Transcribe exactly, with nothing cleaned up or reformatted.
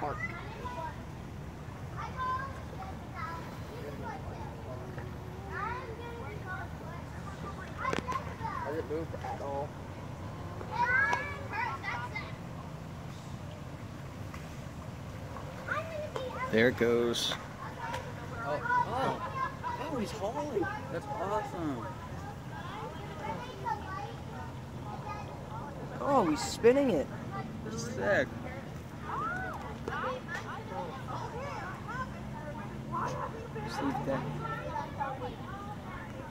mark. Has it moved at all? There it goes. Oh, oh, oh, he's hauling. That's awesome. Oh, he's spinning it. That's sick. See that.